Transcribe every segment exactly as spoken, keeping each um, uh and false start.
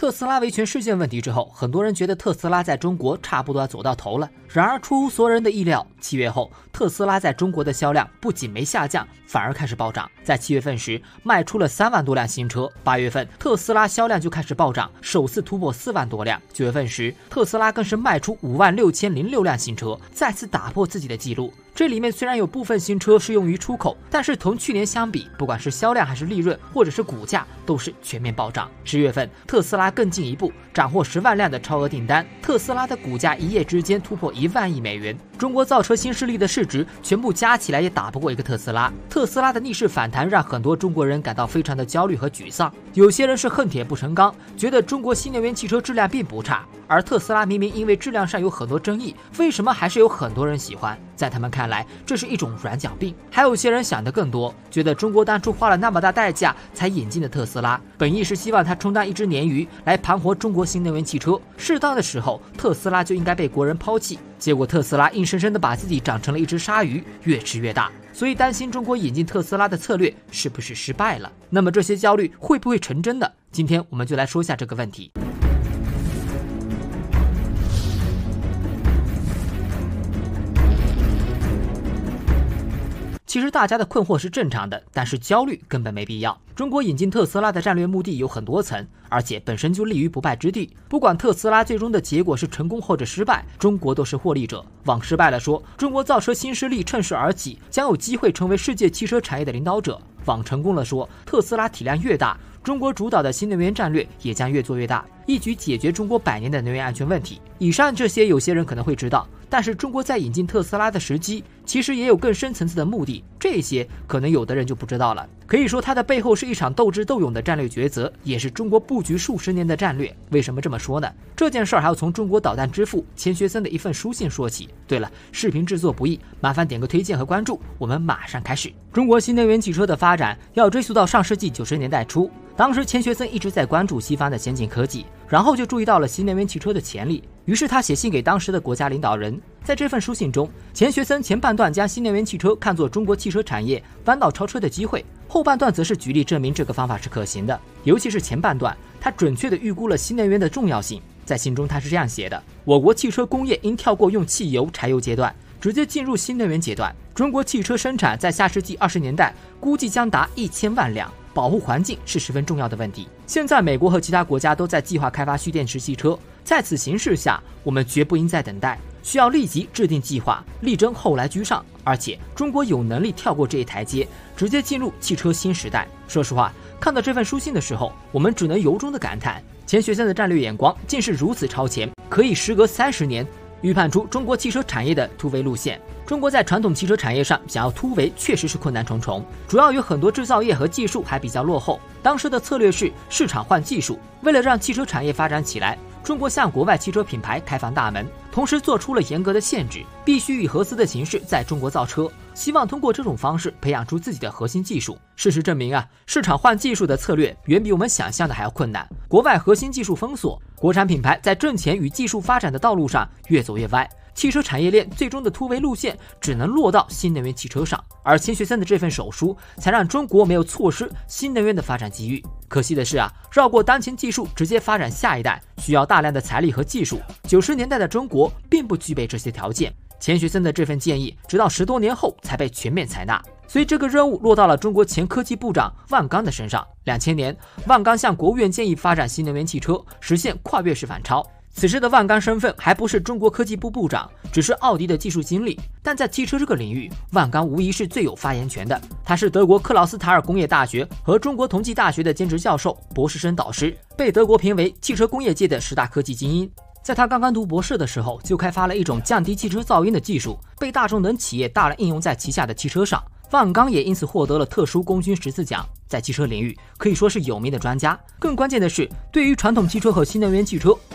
特斯拉维权事件问题之后，很多人觉得特斯拉在中国差不多要走到头了。然而出乎所有人的意料，七月后特斯拉在中国的销量不仅没下降，反而开始暴涨。在七月份时卖出了三万多辆新车，八月份特斯拉销量就开始暴涨，首次突破四万多辆。九月份时特斯拉更是卖出五万六千零六辆新车，再次打破自己的记录。这里面虽然有部分新车是用于出口，但是同去年相比，不管是销量还是利润，或者是股价，都是全面暴涨。十月份特斯拉更进一步斩获十万辆的超额订单，特斯拉的股价一夜之间突破一万亿美元。中国造车新势力的市值全部加起来也打不过一个特斯拉。特斯拉的逆势反弹让很多中国人感到非常的焦虑和沮丧，有些人是恨铁不成钢，觉得中国新能源汽车质量并不差，而特斯拉明明因为质量上有很多争议，为什么还是有很多人喜欢？在他们看来，这是一种软脚病。还有些人想得更多，觉得中国当初花了那么大代价才引进的特斯拉，本意是希望它充当一只鲶鱼来盘活中国新能源汽车，适当的时候特斯拉就应该被国人抛弃。结果特斯拉硬生生的把自己长成了一只鲨鱼，越吃越大，所以担心中国引进特斯拉的策略是不是失败了？那么这些焦虑会不会成真呢？今天我们就来说一下这个问题。其实大家的困惑是正常的，但是焦虑根本没必要。中国引进特斯拉的战略目的有很多层，而且本身就立于不败之地。不管特斯拉最终的结果是成功或者失败，中国都是获利者。往失败了说，中国造车新势力趁势而起，将有机会成为世界汽车产业的领导者。往成功了说，特斯拉体量越大，中国主导的新能源战略也将越做越大，一举解决中国百年的能源安全问题。以上这些有些人可能会知道，但是中国在引进特斯拉的时机其实也有更深层次的目的，这些可能有的人就不知道了。可以说它的背后是一场斗智斗勇的战略抉择，也是中国布局数十年的战略。为什么这么说呢？这件事儿还要从中国导弹之父钱学森的一份书信说起。对了，视频制作不易，麻烦点个推荐和关注，我们马上开始。中国新能源汽车的发展要追溯到上世纪九十年代初，当时钱学森一直在关注西方的先进科技，然后就注意到了新能源汽车的潜力，于是他写信给当时的国家领导人。在这份书信中，钱学森前半段将新能源汽车看作中国汽车产业弯道超车的机会，后半段则是举例证明这个方法是可行的。尤其是前半段，他准确地预估了新能源的重要性。在信中他是这样写的：我国汽车工业应跳过用汽油、柴油阶段，直接进入新能源阶段。中国汽车生产在下世纪二十年代估计将达一千万辆，保护环境是十分重要的问题。现在美国和其他国家都在计划开发蓄电池汽车，在此形势下，我们绝不应再等待，需要立即制定计划，力争后来居上。而且中国有能力跳过这一台阶，直接进入汽车新时代。说实话，看到这份书信的时候，我们只能由衷的感叹，钱学森的战略眼光竟是如此超前，可以时隔三十年预判出中国汽车产业的突围路线。中国在传统汽车产业上想要突围确实是困难重重，主要有很多制造业和技术还比较落后。当时的策略是市场换技术，为了让汽车产业发展起来，中国向国外汽车品牌开放大门，同时做出了严格的限制，必须以合资的形式在中国造车，希望通过这种方式培养出自己的核心技术。事实证明啊，市场换技术的策略远比我们想象的还要困难。国外核心技术封锁，国产品牌在挣钱与技术发展的道路上越走越歪，汽车产业链最终的突围路线只能落到新能源汽车上。而钱学森的这份手书才让中国没有错失新能源的发展机遇。可惜的是啊，绕过当前技术直接发展下一代需要大量的财力和技术，九十年代的中国并不具备这些条件。钱学森的这份建议直到十多年后才被全面采纳，所以这个任务落到了中国前科技部长万钢的身上。两千年，万钢向国务院建议发展新能源汽车，实现跨越式反超。此时的万钢身份还不是中国科技部部长，只是奥迪的技术经理，但在汽车这个领域，万钢无疑是最有发言权的。他是德国克劳斯塔尔工业大学和中国同济大学的兼职教授、博士生导师，被德国评为汽车工业界的十大科技精英。在他刚刚读博士的时候，就开发了一种降低汽车噪音的技术，被大众等企业大量应用在旗下的汽车上。万钢也因此获得了特殊功勋十字奖，在汽车领域可以说是有名的专家。更关键的是，对于传统汽车和新能源汽车，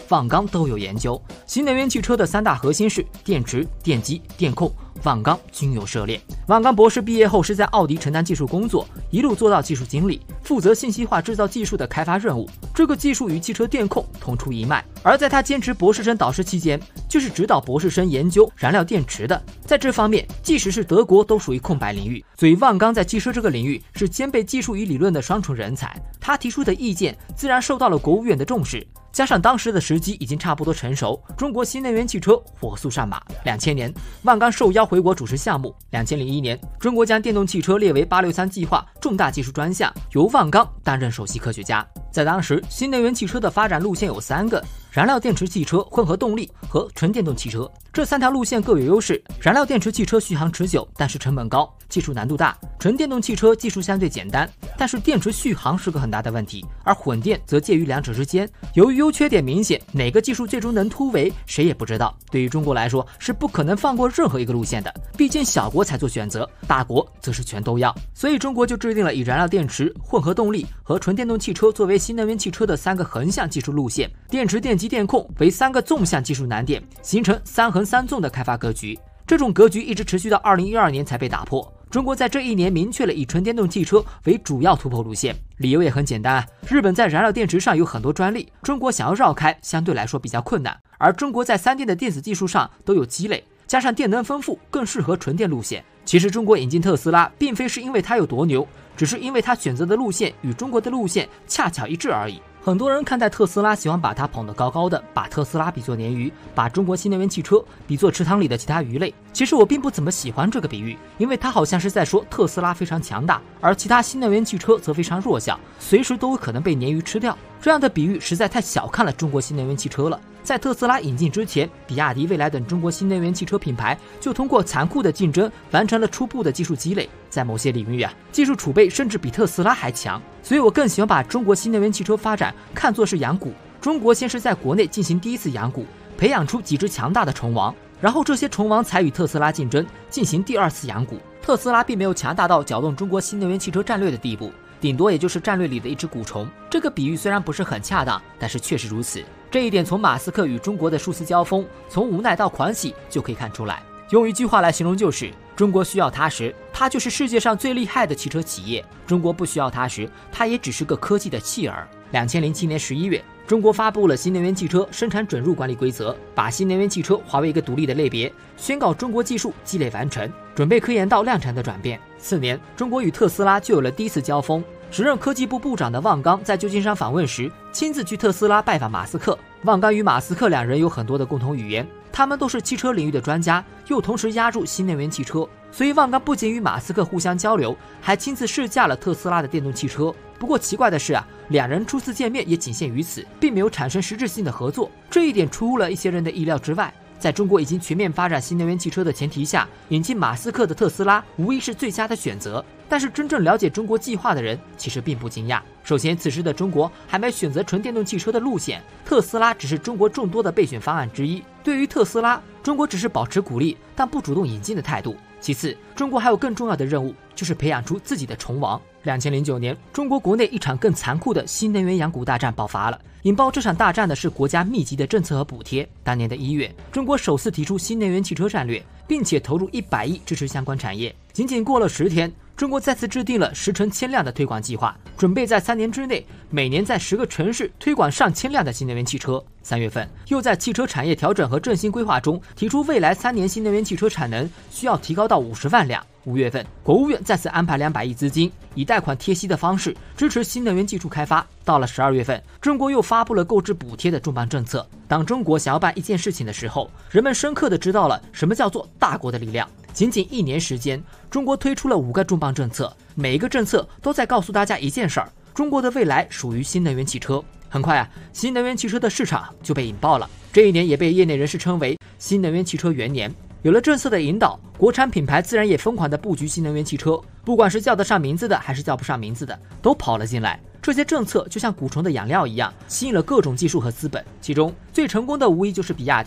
万钢都有研究。新能源汽车的三大核心是电池、电机、电控，万钢均有涉猎。万钢博士毕业后是在奥迪承担技术工作，一路做到技术经理，负责信息化制造技术的开发任务。这个技术与汽车电控同出一脉。而在他坚持博士生导师期间，就是指导博士生研究燃料电池的。在这方面，即使是德国都属于空白领域，所以万钢在汽车这个领域是兼备技术与理论的双重人才。他提出的意见自然受到了国务院的重视。加上当时的时机已经差不多成熟，中国新能源汽车火速上马。两千年，万钢受邀回国主持项目。两千零一年，中国将电动汽车列为八六三计划重大技术专项，由万钢担任首席科学家。在当时，新能源汽车的发展路线有三个：燃料电池汽车、混合动力和纯电动汽车。这三条路线各有优势。燃料电池汽车续航持久，但是成本高，技术难度大；纯电动汽车技术相对简单，但是电池续航是个很大的问题。而混电则介于两者之间，由于优缺点明显，哪个技术最终能突围，谁也不知道。对于中国来说，是不可能放过任何一个路线的，毕竟小国才做选择，大国则是全都要。所以中国就制定了以燃料电池、混合动力和纯电动汽车作为新能源汽车的三个横向技术路线，电池、电机、电控为三个纵向技术难点，形成三横三纵的开发格局。这种格局一直持续到二零一二年才被打破。中国在这一年明确了以纯电动汽车为主要突破路线，理由也很简单啊，日本在燃料电池上有很多专利，中国想要绕开相对来说比较困难，而中国在三电的电子技术上都有积累，加上电能丰富，更适合纯电路线。其实中国引进特斯拉并非是因为它有多牛，只是因为它选择的路线与中国的路线恰巧一致而已。很多人看待特斯拉喜欢把它捧得高高的，把特斯拉比作鲶鱼，把中国新能源汽车比作池塘里的其他鱼类。其实我并不怎么喜欢这个比喻，因为它好像是在说特斯拉非常强大，而其他新能源汽车则非常弱小，随时都有可能被鲶鱼吃掉。这样的比喻实在太小看了中国新能源汽车了。在特斯拉引进之前，比亚迪、蔚来等中国新能源汽车品牌就通过残酷的竞争完成了初步的技术积累，在某些领域啊，技术储备甚至比特斯拉还强。所以我更喜欢把中国新能源汽车发展看作是养蛊。中国先是在国内进行第一次养蛊，培养出几只强大的虫王，然后这些虫王才与特斯拉竞争，进行第二次养蛊。特斯拉并没有强大到搅动中国新能源汽车战略的地步，顶多也就是战略里的一只蛊虫。这个比喻虽然不是很恰当，但是确实如此。这一点从马斯克与中国的数次交锋，从无奈到狂喜就可以看出来。用一句话来形容就是，中国需要它时，它就是世界上最厉害的汽车企业；中国不需要它时，它也只是个科技的弃儿。两千零七年十一月，中国发布了新能源汽车生产准入管理规则，把新能源汽车划为一个独立的类别，宣告中国技术积累完成，准备科研到量产的转变。次年，中国与特斯拉就有了第一次交锋。时任科技部部长的万钢在旧金山访问时，亲自去特斯拉拜访马斯克。万钢与马斯克两人有很多的共同语言，他们都是汽车领域的专家，又同时压入新能源汽车，所以万钢不仅与马斯克互相交流，还亲自试驾了特斯拉的电动汽车。不过奇怪的是啊，两人初次见面也仅限于此，并没有产生实质性的合作，这一点出乎了一些人的意料之外。在中国已经全面发展新能源汽车的前提下，引进马斯克的特斯拉无疑是最佳的选择。但是真正了解中国计划的人其实并不惊讶。首先，此时的中国还没选择纯电动汽车的路线，特斯拉只是中国众多的备选方案之一。对于特斯拉，中国只是保持鼓励但不主动引进的态度。其次，中国还有更重要的任务，就是培养出自己的虫王。两千零九年，中国国内一场更残酷的新能源养蛊大战爆发了。引爆这场大战的是国家密集的政策和补贴。当年的一月，中国首次提出新能源汽车战略，并且投入一百亿支持相关产业。仅仅过了十天，中国再次制定了十乘千辆的推广计划，准备在三年之内，每年在十个城市推广上千辆的新能源汽车。三月份，又在汽车产业调整和振兴规划中提出，未来三年新能源汽车产能需要提高到五十万辆。五月份，国务院再次安排两百亿资金，以贷款贴息的方式支持新能源技术开发。到了十二月份，中国又发布了购置补贴的重磅政策。当中国想要办一件事情的时候，人们深刻地知道了什么叫做大国的力量。仅仅一年时间，中国推出了五个重磅政策，每一个政策都在告诉大家一件事儿：中国的未来属于新能源汽车。很快啊，新能源汽车的市场就被引爆了。这一年也被业内人士称为新能源汽车元年。有了政策的引导，国产品牌自然也疯狂地布局新能源汽车，不管是叫得上名字的还是叫不上名字的，都跑了进来。这些政策就像蛊虫的养料一样，吸引了各种技术和资本。其中最成功的无疑就是比亚迪。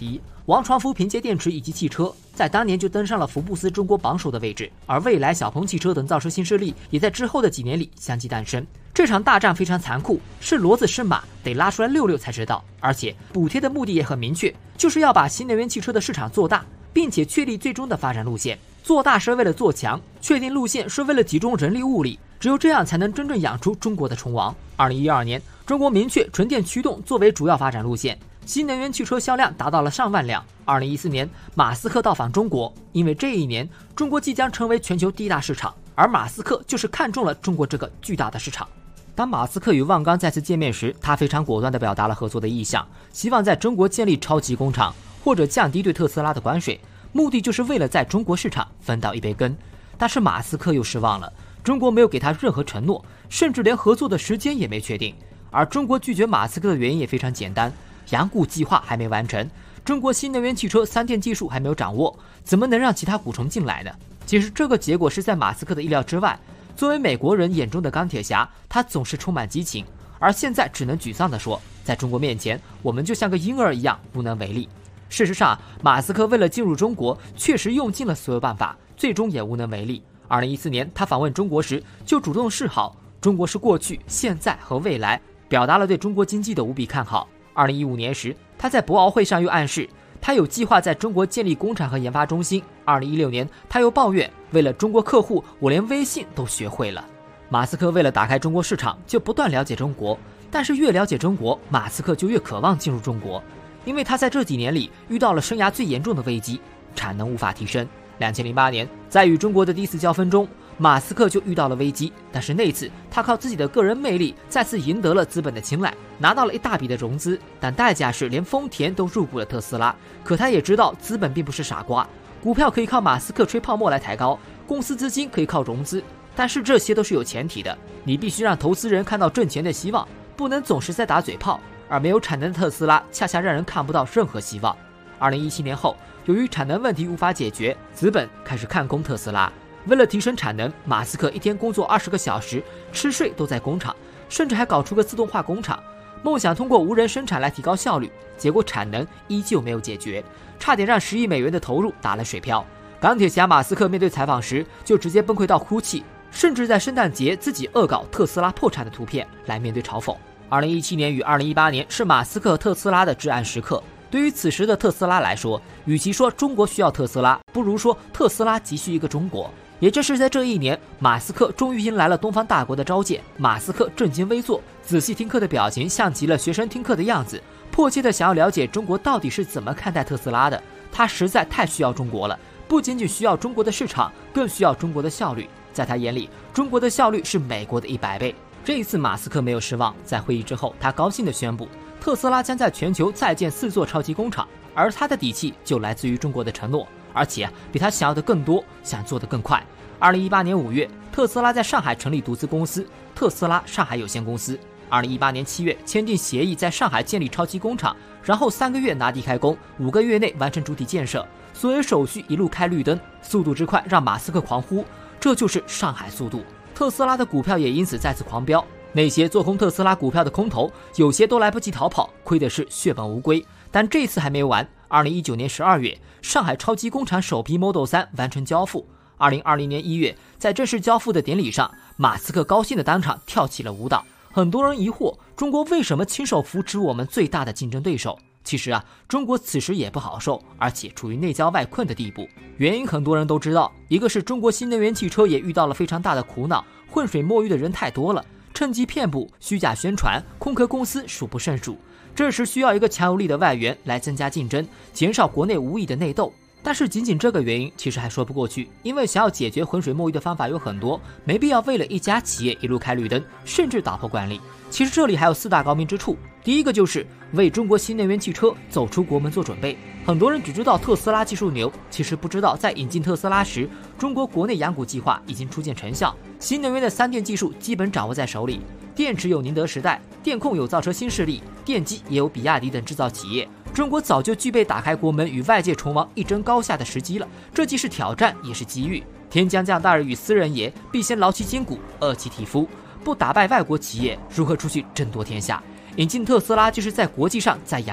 王传福凭借电池以及汽车，在当年就登上了福布斯中国榜首的位置，而蔚来、小鹏汽车等造车新势力也在之后的几年里相继诞生。这场大战非常残酷，是骡子是马得拉出来溜溜才知道。而且补贴的目的也很明确，就是要把新能源汽车的市场做大，并且确立最终的发展路线。做大是为了做强，确定路线是为了集中人力物力，只有这样才能真正养出中国的虫王。二零一二年，中国明确纯电驱动作为主要发展路线，新能源汽车销量达到了上万辆。二零一四年，马斯克到访中国，因为这一年中国即将成为全球第一大市场，而马斯克就是看中了中国这个巨大的市场。当马斯克与万钢再次见面时，他非常果断地表达了合作的意向，希望在中国建立超级工厂，或者降低对特斯拉的关税，目的就是为了在中国市场分到一杯羹。但是马斯克又失望了，中国没有给他任何承诺，甚至连合作的时间也没确定。而中国拒绝马斯克的原因也非常简单，阳谷计划还没完成，中国新能源汽车三电技术还没有掌握，怎么能让其他股虫进来呢？其实这个结果是在马斯克的意料之外。作为美国人眼中的钢铁侠，他总是充满激情，而现在只能沮丧地说，在中国面前，我们就像个婴儿一样无能为力。事实上，马斯克为了进入中国，确实用尽了所有办法，最终也无能为力。二零一四年，他访问中国时就主动示好，中国是过去、现在和未来，表达了对中国经济的无比看好。二零一五年时，他在博鳌会上又暗示，他有计划在中国建立工厂和研发中心。二零一六年，他又抱怨，为了中国客户，我连微信都学会了。马斯克为了打开中国市场，就不断了解中国，但是越了解中国，马斯克就越渴望进入中国，因为他在这几年里遇到了生涯最严重的危机，产能无法提升。两千零八年，在与中国的第一次交锋中，马斯克就遇到了危机，但是那次他靠自己的个人魅力再次赢得了资本的青睐，拿到了一大笔的融资，但代价是连丰田都入股了特斯拉。可他也知道资本并不是傻瓜，股票可以靠马斯克吹泡沫来抬高，公司资金可以靠融资，但是这些都是有前提的，你必须让投资人看到挣钱的希望，不能总是在打嘴炮，而没有产能的特斯拉恰恰让人看不到任何希望。二零一七年后，由于产能问题无法解决，资本开始看空特斯拉。为了提升产能，马斯克一天工作二十个小时，吃睡都在工厂，甚至还搞出个自动化工厂，梦想通过无人生产来提高效率，结果产能依旧没有解决，差点让十亿美元的投入打了水漂。钢铁侠马斯克面对采访时就直接崩溃到哭泣，甚至在圣诞节自己恶搞特斯拉破产的图片来面对嘲讽。二零一七年与二零一八年是马斯克特斯拉的至暗时刻。对于此时的特斯拉来说，与其说中国需要特斯拉，不如说特斯拉急需一个中国。也正是在这一年，马斯克终于迎来了东方大国的召见。马斯克正襟危坐，仔细听课的表情像极了学生听课的样子，迫切的想要了解中国到底是怎么看待特斯拉的。他实在太需要中国了，不仅仅需要中国的市场，更需要中国的效率。在他眼里，中国的效率是美国的一百倍。这一次马斯克没有失望，在会议之后，他高兴地宣布，特斯拉将在全球再建四座超级工厂，而他的底气就来自于中国的承诺，而且啊，比他想要的更多，想做得更快。二零一八年五月，特斯拉在上海成立独资公司特斯拉上海有限公司。二零一八年七月签订协议，在上海建立超级工厂，然后三个月拿地开工，五个月内完成主体建设，所有手续一路开绿灯，速度之快让马斯克狂呼，这就是上海速度。特斯拉的股票也因此再次狂飙，那些做空特斯拉股票的空头，有些都来不及逃跑，亏的是血本无归。但这次还没完，二零一九年十二月，上海超级工厂首批 Model 三完成交付。二零二零年一月，在正式交付的典礼上，马斯克高兴的当场跳起了舞蹈。很多人疑惑，中国为什么亲手扶持我们最大的竞争对手？其实啊，中国此时也不好受，而且处于内焦外困的地步。原因很多人都知道，一个是中国新能源汽车也遇到了非常大的苦恼，浑水摸鱼的人太多了，趁机骗补、虚假宣传、空壳公司数不胜数。这时需要一个强有力的外援来增加竞争，减少国内无意的内斗。但是仅仅这个原因其实还说不过去，因为想要解决浑水摸鱼的方法有很多，没必要为了一家企业一路开绿灯，甚至打破惯例。其实这里还有四大高明之处，第一个就是为中国新能源汽车走出国门做准备。很多人只知道特斯拉技术牛，其实不知道在引进特斯拉时，中国国内养股计划已经初见成效，新能源的三电技术基本掌握在手里，电池有宁德时代，电控有造车新势力，电机也有比亚迪等制造企业。中国早就具备打开国门与外界虫王一争高下的时机了，这既是挑战也是机遇。天将降大任于斯人也，必先劳其筋骨，饿其体肤。不打败外国企业，如何出去争夺天下？引进特斯拉就是在国际上在养股。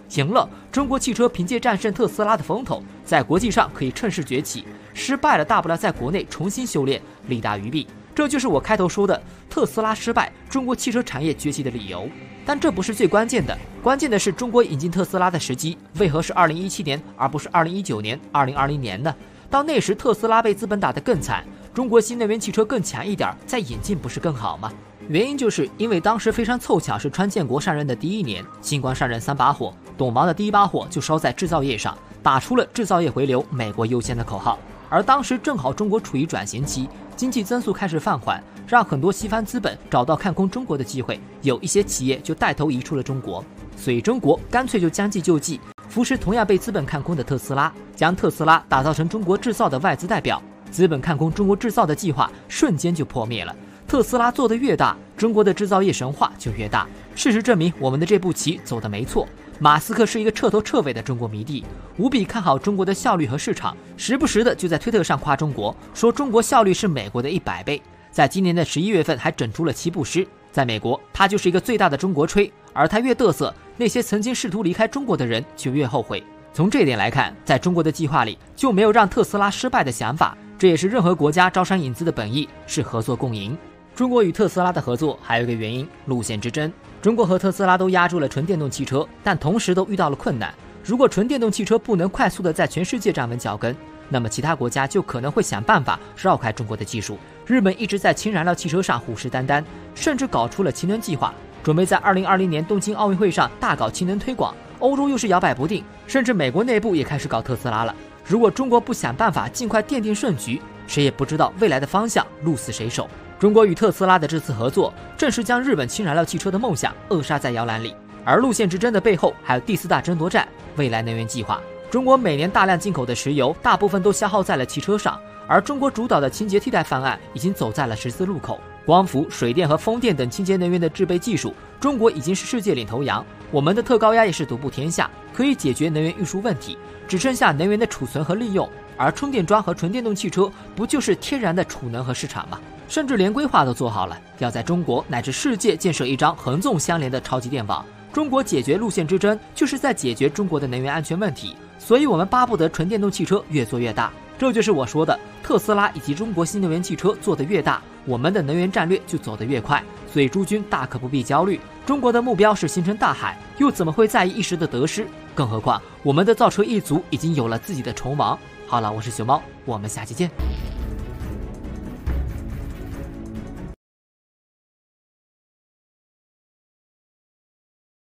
赢了，中国汽车凭借战胜特斯拉的风头，在国际上可以趁势崛起；失败了，大不了在国内重新修炼，利大于弊。这就是我开头说的特斯拉失败，中国汽车产业崛起的理由。但这不是最关键的，关键的是中国引进特斯拉的时机，为何是二零一七年而不是二零一九年、二零二零年呢？到那时特斯拉被资本打得更惨，中国新能源汽车更强一点，再引进不是更好吗？原因就是因为当时非常凑巧是川建国上任的第一年，新官上任三把火，董王的第一把火就烧在制造业上，打出了制造业回流、美国优先的口号。而当时正好中国处于转型期，经济增速开始放缓，让很多西方资本找到看空中国的机会，有一些企业就带头移出了中国，所以中国干脆就将计就计，扶持同样被资本看空的特斯拉，将特斯拉打造成中国制造的外资代表。资本看空中国制造的计划瞬间就破灭了。特斯拉做得越大，中国的制造业神话就越大。事实证明，我们的这步棋走得没错。马斯克是一个彻头彻尾的中国迷弟，无比看好中国的效率和市场，时不时的就在推特上夸中国，说中国效率是美国的一百倍。在今年的十一月份还整出了七步诗。在美国，他就是一个最大的中国吹，而他越嘚瑟，那些曾经试图离开中国的人就越后悔。从这点来看，在中国的计划里就没有让特斯拉失败的想法，这也是任何国家招商引资的本意，是合作共赢。中国与特斯拉的合作还有一个原因，路线之争。中国和特斯拉都压住了纯电动汽车，但同时都遇到了困难。如果纯电动汽车不能快速的在全世界站稳脚跟，那么其他国家就可能会想办法绕开中国的技术。日本一直在氢燃料汽车上虎视眈眈，甚至搞出了氢能计划，准备在二零二零年东京奥运会上大搞氢能推广。欧洲又是摇摆不定，甚至美国内部也开始搞特斯拉了。如果中国不想办法尽快奠定胜局，谁也不知道未来的方向鹿死谁手。中国与特斯拉的这次合作，正是将日本氢燃料汽车的梦想扼杀在摇篮里。而路线之争的背后，还有第四大争夺战——未来能源计划。中国每年大量进口的石油，大部分都消耗在了汽车上，而中国主导的清洁替代方案已经走在了十字路口。光伏、水电和风电等清洁能源的制备技术，中国已经是世界领头羊。我们的特高压也是独步天下，可以解决能源运输问题，只剩下能源的储存和利用。而充电桩和纯电动汽车不就是天然的储能和市场吗？甚至连规划都做好了，要在中国乃至世界建设一张横纵相连的超级电网。中国解决路线之争，就是在解决中国的能源安全问题。所以我们巴不得纯电动汽车越做越大。这就是我说的，特斯拉以及中国新能源汽车做得越大，我们的能源战略就走得越快。所以诸君大可不必焦虑，中国的目标是星辰大海，又怎么会在意一时的得失？更何况我们的造车一族已经有了自己的筹码。好了，我是熊猫，我们下期见。